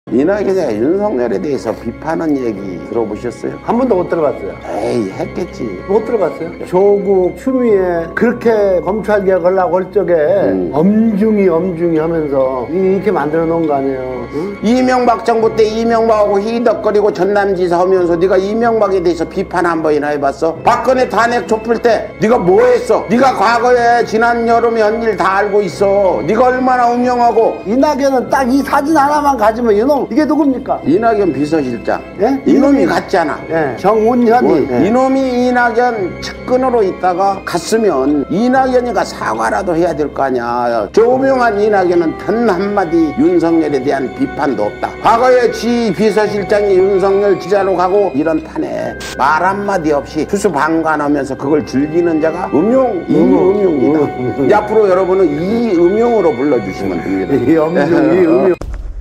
이낙연이 윤석열에 대해서 비판한 얘기 들어보셨어요? 한 번도 못 들어봤어요. 에이, 했겠지. 못 들어봤어요. 조국 추미애 그렇게 검찰개혁 하려고 할 적에 엄중히 하면서 이렇게 만들어 놓은 거 아니에요. 응? 이명박 정부 때 이명박하고 희덕거리고 전남지사 하면서 네가 이명박에 대해서 비판 한 번이나 해봤어? 박근혜 탄핵 좁힐 때 네가 뭐 했어? 네가 과거에 지난 여름에 한 일 다 알고 있어. 네가 얼마나 음흉하고. 이낙연은 딱 이 사진 하나만 가지면 이놈 이게 누굽니까? 이낙연 비서실장. 예? 이놈이 갔잖아. 예. 정운현이. 예. 이놈이 이낙연 측근으로 있다가 갔으면 이낙연이가 사과라도 해야 될 거 아니야. 저 오명한 이낙연은 단 한마디 윤석열에 대한 비판도 없다. 과거에 지 비서실장이 윤석열 지자로 가고 이런 판에 말 한마디 없이 수수방관하면서 그걸 즐기는 자가 이음용이다. 앞으로 여러분은 이음용으로 불러주시면 됩니다. 이음용.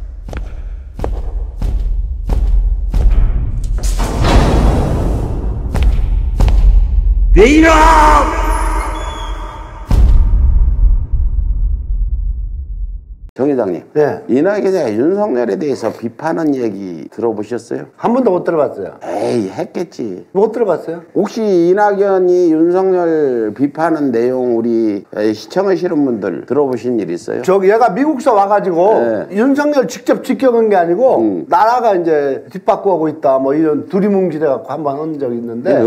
내 이름! 정 회장님, 네. 이낙연이 윤석열에 대해서 비판한 얘기 들어보셨어요? 한 번도 못 들어봤어요. 에이, 했겠지. 못 들어봤어요. 혹시 이낙연이 윤석열 비판한 내용 우리 시청하시는 분들 들어보신 일 있어요? 저기 얘가 미국서 와가지고 윤석열 직접 직격한 게 아니고 나라가 이제 뒷바꾸고 있다 뭐 이런 두리뭉실해갖고 한 번 한 적이 있는데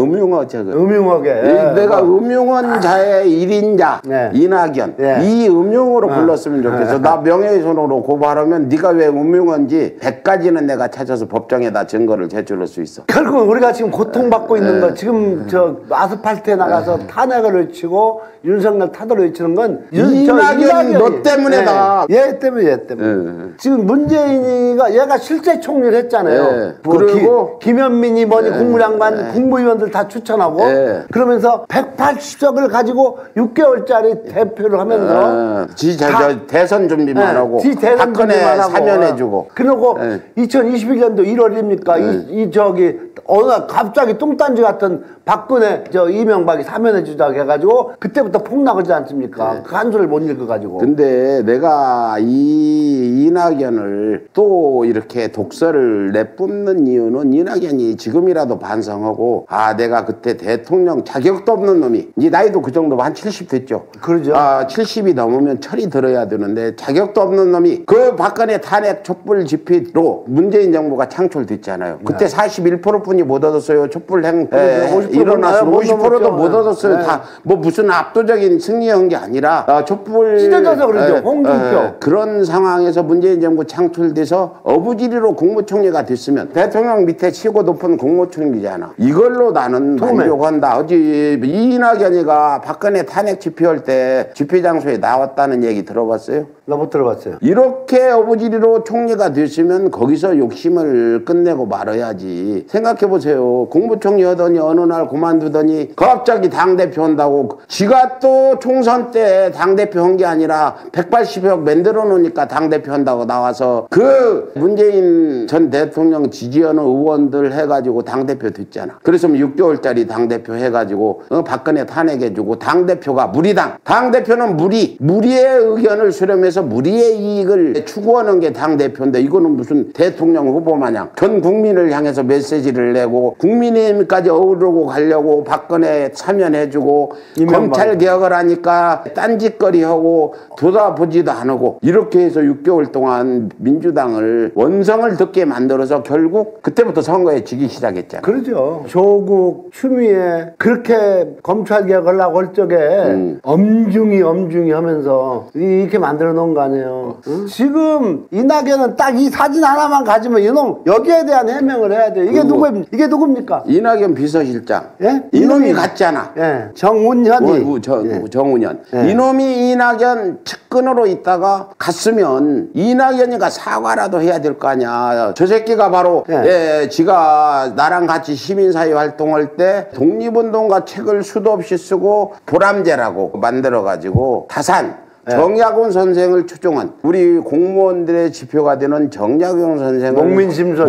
음흉하게 내가 음흉한 자의 1인자 이낙연 이 음흉으로 불렀으면 좋겠어. 나 명예훼손으로 고발하면 네가 왜 음흉한지 100가지는 내가 찾아서 법정에다 증거를 제출할 수 있어. 결국은 우리가 지금 고통받고 있는 거 지금 저 아스팔트에 나가서 탄핵을 외치고 윤석열 타도를 외치는 건 이낙연 너 때문에다. 얘 때문에 지금 문재인이가 얘가 실제 총리를 했잖아요. 뭐 그리고 김현민이 뭐니 국무장관 국무위원들 다 추천하고 그러면서 180석을 가지고 6개월짜리 대표를 하면서 대선 준비만 하고 박근혜 사면해주고 그리고 2021년도 1월입니까? 저기 어느 날 갑자기 뚱딴지 같은 박근혜 이명박이 사면해주자고 해가지고 그때부터 폭락하지 않습니까? 그 한 줄을 못 읽어가지고. 근데 내가 이 이낙연을 또 이렇게 독설을 내뿜는 이유는 이낙연이 지금이라도 반성하고 내가 그때 대통령 자격도 없는 놈이 이제 나이도 그 정도면 한 70 됐죠. 그러죠. 70이 넘으면 철이 들어야 되는데 자격도 없는 놈이 그 박근혜 탄핵 촛불 집회로 문재인 정부가 창출됐잖아요. 그때 41%뿐이 못 얻었어요. 촛불 일어나서 50%도 못 얻었어요. 다 뭐 무슨 압도적인 승리한 게 아니라 촛불 찢어져서 그러죠. 홍준표 그런 상황에서 문재인 정부 창출돼서 어부지리로 국무총리가 됐으면 대통령 밑에 치고 높은 국무총리잖아. 이걸로 나는 만족한다. 어제 이낙연이가 박근혜 탄핵 집회할 때 집회 장소에 나왔다는 얘기 들어봤어요? 나 못 들어봤어요. 이렇게 어부지리로 총리가 됐으면 거기서 욕심을 끝내고 말아야지. 생각해보세요. 국무총리 하더니 어느 날 그만두더니 갑자기 당대표 한다고. 지가 또 총선 때 당대표 한 게 아니라 180석 만들어 놓으니까 당대표 한다고 나와서 그 문재인 전 대통령 지지하는 의원들 해가지고 당대표 됐잖아. 그랬으면 6개월짜리 당대표 해가지고 박근혜 탄핵해주고 당대표가 무리당. 당대표는 무리의 의견을 수렴해서 무리의 이익을 추구하는 게 당대표인데 이거는 무슨 대통령 후보 마냥 전 국민을 향해서 메시지를 내고 국민의힘까지 어우르고 가려고 박근혜 사면해주고 검찰 개혁을 하니까 딴짓거리하고 돌아보지도 안 하고 이렇게 해서 6개월 동안 민주당을 원성을 듣게 만들어서 결국 그때부터 선거에 지기 시작했잖아. 그렇죠. 조국 추미애 그렇게 검찰 개혁을 하려고 할 적에 엄중히 하면서 이렇게 만들어 놓은 거 아니에요. 지금 이낙연은 딱 이 사진 하나만 가지면 이놈 여기에 대한 해명을 해야 돼요. 이게 누굽니까? 이낙연 비서실장. 예? 이놈이 갔잖아. 정운현이. 정운현. 이놈이 이낙연 측근으로 있다가 갔으면 이낙연이가 사과라도 해야 될 거 아니야. 저 새끼가 바로 지가 나랑 같이 시민사회 활동할 때 독립운동가 책을 수도 없이 쓰고 보람제라고 만들어가지고 다산 정약용 선생을 추종한 우리 공무원들의 지표가 되는 정약용 선생을 농민심서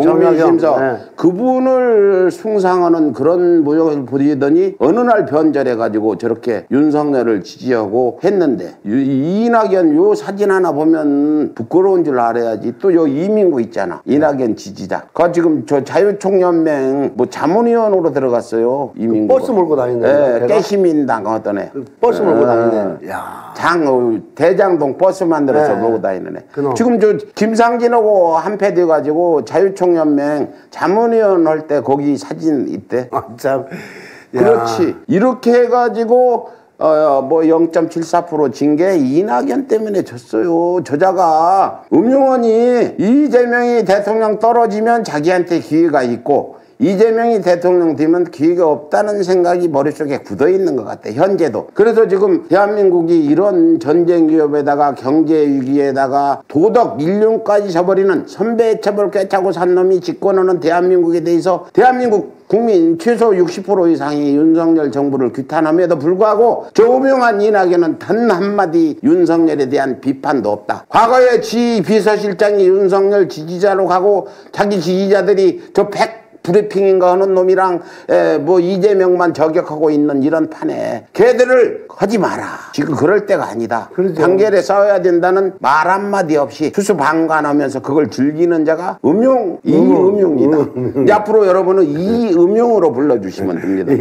그분을 숭상하는 그런 모형을 보이더니 어느 날 변절해가지고 저렇게 윤석열을 지지하고 했는데 이낙연 요 사진 하나 보면 부끄러운 줄 알아야지. 또 요 이민구 있잖아. 이낙연 지지자. 그 지금 저 자유총연맹 뭐 자문위원으로 들어갔어요. 이민구. 버스 몰고 다니네. 깨시민당 어떤 애. 버스 몰고 다니네. 야. 대장동 버스 만들어서 몰고 다니는 애. 지금 저 김상진하고 한패 돼가지고 자유총연맹 자문위원 할 때 거기 사진 있대. 참. 그렇지. 이렇게 해가지고 뭐 0.74% 진 게 이낙연 때문에 졌어요. 저자가 음용원이 이재명이 대통령 떨어지면 자기한테 기회가 있고 이재명이 대통령 되면 기회가 없다는 생각이 머릿속에 굳어있는 것 같아. 현재도. 그래서 지금 대한민국이 이런 전쟁 위협에다가 경제 위기에다가 도덕 인륜까지 져버리는 선배의 첩을 꿰차고 산 놈이 집권하는 대한민국에 대해서 대한민국 국민 최소 60% 이상이 윤석열 정부를 규탄함에도 불구하고 저 오명한 이낙연은 단 한마디 윤석열에 대한 비판도 없다. 과거에 지 비서실장이 윤석열 지지자로 가고 자기 지지자들이 저 브리핑인가 하는 놈이랑 뭐 이재명만 저격하고 있는 이런 판에 걔들을 하지 마라. 지금 그럴 때가 아니다. 그렇죠. 단결에 싸워야 된다는 말 한마디 없이 수수방관하면서 그걸 즐기는 자가 이음용이다. 앞으로 여러분은 이음용으로 불러주시면 됩니다.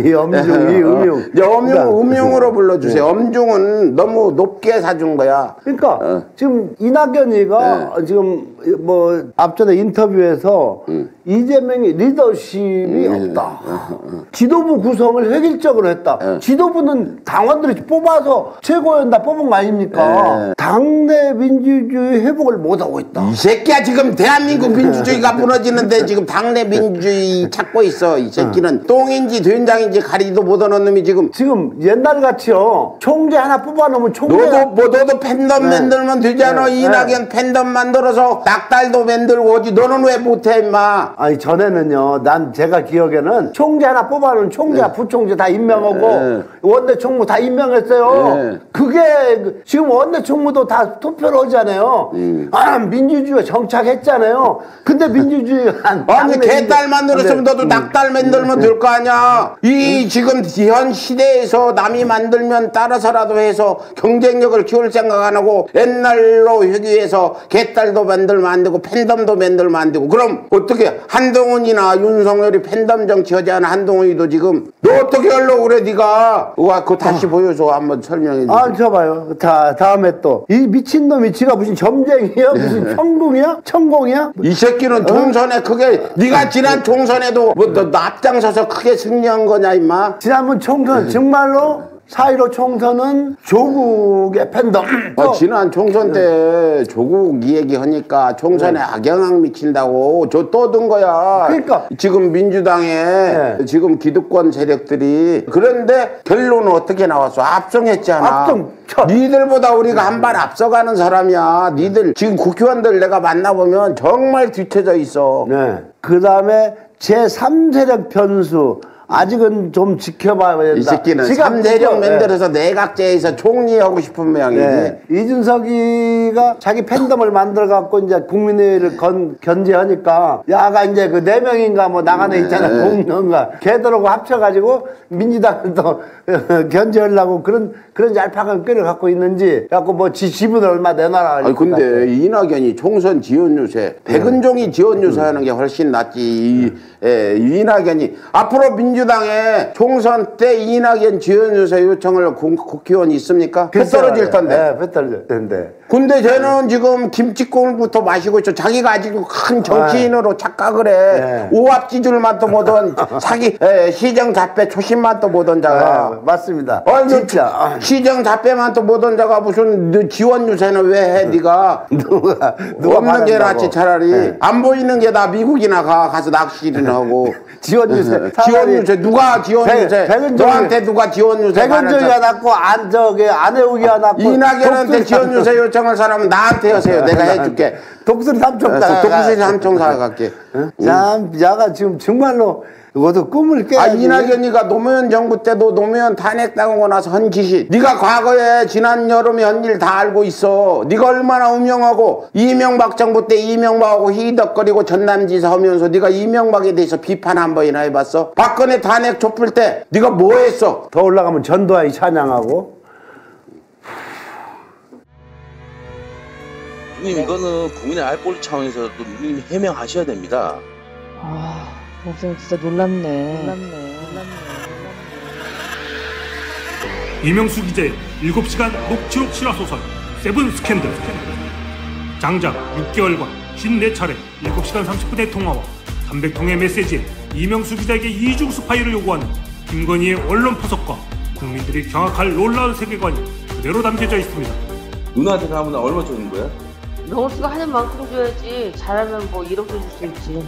음용으로 불러주세요. 엄중은 너무 높게 사준 거야. 그러니까 지금 이낙연이가 지금 뭐 앞전에 인터뷰에서 이재명이 리더십이 없다. 지도부 구성을 획일적으로 했다. 지도부는 당원들이 뽑아서 최고위원 뽑은 거 아닙니까? 당내 민주주의 회복을 못하고 있다. 이 새끼야 지금 대한민국 민주주의가 무너지는데 지금 당내 민주주의 찾고 있어. 이 새끼는 똥인지 된장인지 가리지도 못하는 놈이 지금 옛날 같이요. 총재 하나 뽑아놓으면 총재 너도 팬덤 만들면 되잖아. 이낙연 팬덤 만들어서 낙달도 만들고 오지. 너는 왜 못해 임마. 아니 전에는요. 난 제가 기억에는 총재 하나 뽑아놓으면 총재와 부총재 다 임명하고 원내 총무 다 임명했어요. 그게 지금 원내 총무도 다 투표를 하잖아요. 민주주의가 정착했잖아요. 근데 민주주의가 아니 개딸 만들었으면 너도 낙달 만들면 될 거 아니야. 이 지금 현 시대에서 남이 만들면 따라서라도 해서 경쟁력을 키울 생각 안 하고 옛날로 회귀해서 개딸도 만들면 안 되고 팬덤도 만들면 안 되고 그럼 어떻게 한동훈이나 윤석열이 팬덤 정치하지 않아. 한동훈이도 지금 너 어떻게 하려고 그래 네가. 우와 그거 다시 보여줘. 한번 설명해 주세요. 줘봐요. 다음에 또 이 미친놈이 지가 무슨 점쟁이야? 무슨 천공이야? 이 새끼는 총선에 크게 네가 지난 총선에도 뭐 너 앞장서서 크게 승리한 거냐 임마. 지난번 총선 정말로 4.15 총선은 조국의 팬덤. 지난 총선 때 조국 이 얘기하니까 총선에 악영향 미친다고 저 떠든 거야. 그러니까 지금 민주당에 지금 기득권 세력들이 그런데 결론은 어떻게 나왔어? 압승했잖아. 니들보다 우리가 한 발 앞서가는 사람이야. 니들 지금 국회의원들 내가 만나보면 정말 뒤쳐져 있어. 그 다음에 제3세력 편수 아직은 좀 지켜봐야 된다. 이 새끼는 3세력 만들어서 내각제에서 총리하고 싶은 모양이지. 이준석이가 자기 팬덤을 만들어갖고 이제 국민의회를 견제하니까 야가 이제 그 4명인가 뭐 나가네 있잖아. 공론가 걔들하고 합쳐가지고 민주당을 또 견제하려고 그런 얄팍한 꾀를 갖고 있는지 갖고 뭐 지분을 얼마 내놔라. 아니 근데 이낙연이 총선 지원 유세 백은종이 지원 유세하는 게 훨씬 낫지. 이낙연이 앞으로 민주당에 총선 때 이낙연 지원 유세 요청을 국회의원이 있습니까? 배 떨어질 텐데. 배 떨어질 텐데. 근데 쟤는 지금 김치국물부터 마시고 있어. 자기가 아직 큰 정치인으로 착각을 해. 오합지졸만도 못한 사기 시정 잡배 초심만도 못한 자가. 맞습니다. 진짜 시정 잡배만도 못한 자가 무슨 지원 유세는 왜 해? 네가 누가 없는 게 낫지 차라리. 안 보이는 게 다 미국이나 가서 낚시를 하고. 지원 유세. 지원 유세 누가 지원 유세? 너한테 누가 지원 유세? 백은정이가 낳고 안혜욱이가 낳고 이낙연한테 지원 유세 요청할 사람은 나한테 하세요. 내가 해줄게. 독수리 삼총사. 독수리 삼총사 갈게. 참 야가 지금 정말로 이것도 꿈을 깨야지. 이낙연이가 노무현 정부 때도 노무현 탄핵당하고 나서 한 짓이 네가 과거에 지난 여름에 한 일 다 알고 있어. 네가 얼마나 음흉하고 이명박 정부 때 이명박하고 히덕거리고 전남지사 하면서 네가 이명박에 대해서 비판 한 번이나 해봤어? 박근혜 탄핵 좁힐 때 네가 뭐 했어? 더 올라가면 전두환이 찬양하고. 누님 이거는 국민의 알 권리 차원에서도 누님 해명하셔야 됩니다. 목사님 진짜 놀랍네. 이명수 기자의 7시간 녹취록 실화소설 세븐 스캔들. 장작 6개월간 54차례 7시간 30분의 통화와 300통의 메시지에 이명수 기자에게 이중 스파이를 요구하는 김건희의 언론 포석과 국민들이 경악할 놀라운 세계관이 그대로 담겨져 있습니다. 누나한테 가면 얼마 주는 거야? 명수가 하는 만큼 줘야지. 잘하면 뭐 1억 줄 수 있지.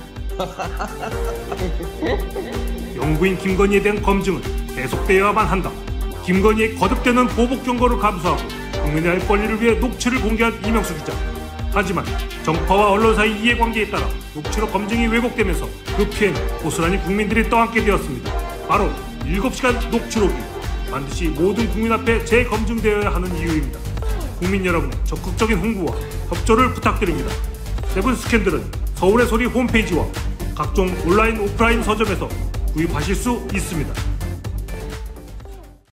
영부인 김건희에 대한 검증은 계속되어야만 한다. 김건희의 거듭되는 보복 경고를 감수하고 국민의 알 권리를 위해 녹취를 공개한 이명수 기자. 하지만 정파와 언론사의 이해관계에 따라 녹취록 검증이 왜곡되면서 그 피해는 고스란히 국민들이 떠안게 되었습니다. 바로 7시간 녹취록이 반드시 모든 국민 앞에 재검증되어야 하는 이유입니다. 국민 여러분의 적극적인 홍보와 협조를 부탁드립니다. 세븐 스캔들은 서울의 소리 홈페이지와 각종 온라인 오프라인 서점에서 구입하실 수 있습니다.